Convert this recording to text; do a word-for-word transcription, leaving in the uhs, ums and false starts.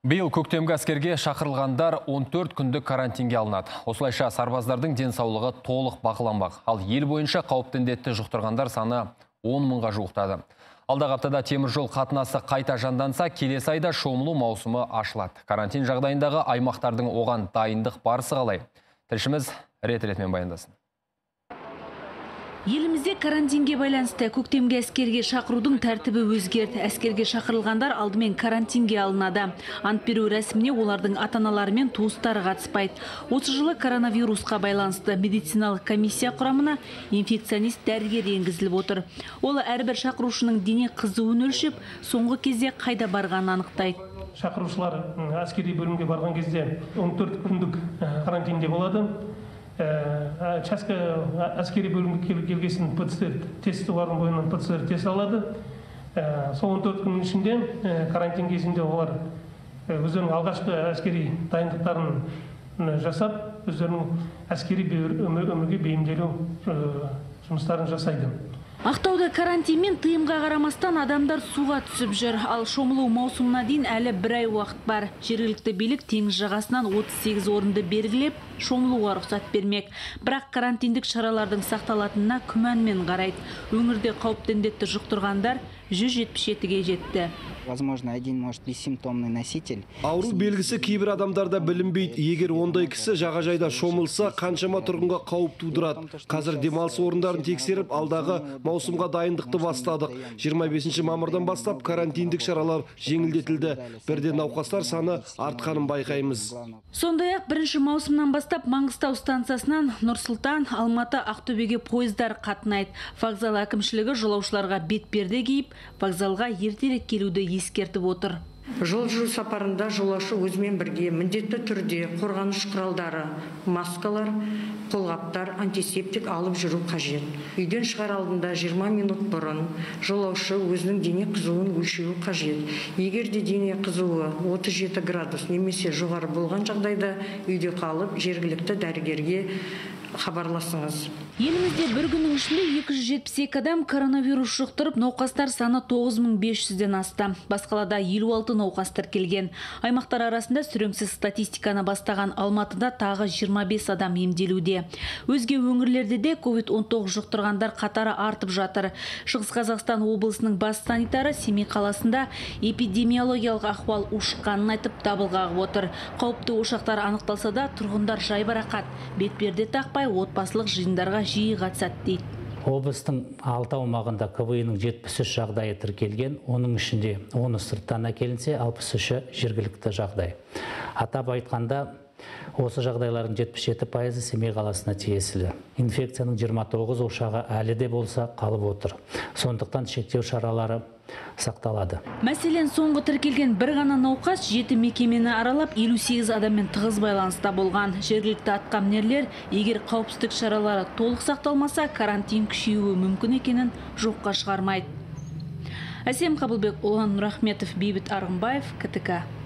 Биыл көктемгі әскерге шақырылғандар он төрт күндік карантинге алынады. Осылайша сарбаздардың денсаулығы толық бақыланбақ. Ал ел бойынша қауіпті індетті жұқтырғандар саны он мыңға жуықтады. Алдағы аптада темір жол қатынасы қайта жанданса, келесі айда шомылу маусымы ашылады. Карантин жағдайындағы аймақтардың оған дайындық барысы қалай? Тілшіміз рет-ретімен баяндасын. Елімізде карантинге байланысты көктемге әскерге шақырудың тәртібі өзгерді. Әскерге шақырылғандар алдымен карантинге алынады. Ант беру рәсіміне олардың ата-аналары мен туыстары қатыспайды. Осы жылы коронавирусқа байланысты медициналық комиссия құрамына инфекционист дәрігер енгізіліп отыр. Ол әрбір шақырушының дене қызуын өлшеп, соңғы кезде қайда барғанын анықтайды. Шақырушылар әскери бөлімге барған кезде он төрт күндік карантинде болады. Участка әскери бөлімге келгесін ПЦР тесті олардың бойынан ПЦР тест алады. Сол он төрт күннің ішінде карантин кезінде олар өздерінің алғашқы әскери дайындықтарын жасап, өздерінің әскери өмірге бейімделу жұмыстарын жасайды. Ақтауда карантин мен тыйымға қарамастан адамдар суға түсіп жүр. Ал шомылу маусымына дейін әлі бір ай уақыт бар. Жергілікті билік теңіз жағасынан отыз сегіз орынды белгілеп, шомылуға рұқсат бермек. Бірақ карантиндік шаралардың сақталатынына күмәнмен қарайды. Өңірде қауіпті індетті жұқтырғандар жүз жетпіс жетіге жетті. Возможно, один может бессимптомный носитель. Ауру белгісі кейбір адамдарда білінбейді. Егер ондай кісі жағажайда шомылса, қаншама тұрғынға қауіп тудырады. Қазір демалыс орындарын тексеріп, алдағы маусымға дайындықты бастадық. жиырма бесінші мамырдан бастап карантиндік шаралар жеңілдетілді. Бірден науқастар саны артқанын байқаймыз. Сондай-ақ бірінші маусымнан бастап Маңғыстау станциясынан Нұр-Сұлтан, Алматы, Ақтөбеге пойыздар қатынайды. Вокзал әкімшілігі жолаушыларға бетперде киіп, вокзалға ертерек келуді ескертіп отыр. Жол жүру сапарында жолаушы өзімен бірге міндетті түрде қорғаныш құралдары, маскалар, қолғаптар, антисептик алып жүру қажет. Үйден шығар алдында жиырма минут бұрын жолаушы өзінің дене қызуын өлшеуі қажет. Егер де дене қызуы отыз жеті градус немесе жоғары болған жағдайда үйде қалып жергілікті дәрігерге хабарласыңыз. Елімізде бір күннің ішінде екі жүз жетпіс екі адам коронавирус жұқтырып, науқастар саны тоғыз мың бес жүзден асты. Басқалада елу алты науқас тіркелген. Аймақтар арасында сүреңсіз статистиканы бастаған Алматыда тағы жиырма бес адам емделуде. Өзге өңірлерде де ковид он тоғыз жұқтырғандар қатары артып жатыр. Шығыс Қазақстан облысының бас санитары Семей қаласында эпидемиологиялық ахуал ушыққанын айтып дабыл қағып отыр. Қауіпті ошақтар анықталса да, тұрғындар жайбарақат, бетперде тақпай отбасылық жиындарға жиі қатысады дейді. Облыстың алты аумағында КВИ-ның жетпіс үш жағдайы тіркелген, оның ішінде оны сырттан әкелінсе, алпыс үші жергілікті жағдай. Атап айтқанда, осы жағдайлардың жетпіс жеті пайызы Семей қаласына тиесілі. Инфекцияның жиырма тоғыз ошағы әлі де болса қалып отыр. Сондықтан шектеу шаралары сақталады. Мәселен, соңғы тіркелген бір ғана науқас жеті мекемені аралап елу сегіз адаммен тығыз байланыста болған. Жергілікті атқамінерлер, егер қауіпсіздік шаралары толық сақталмаса, карантин күшеюі мүмкін екенін жоққа шығармайды. Әсем Қабылбек, Олан Нұрахметов, Бейбіт Арғынбаев, КТК.